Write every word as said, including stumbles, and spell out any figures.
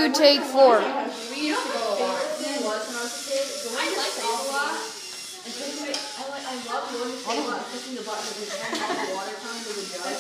two, take four. We used to go a lot. It was when I was a kid. Going to save a lot. And taking it, I like, I love going to save a lot, pushing the button with the water coming to the jug.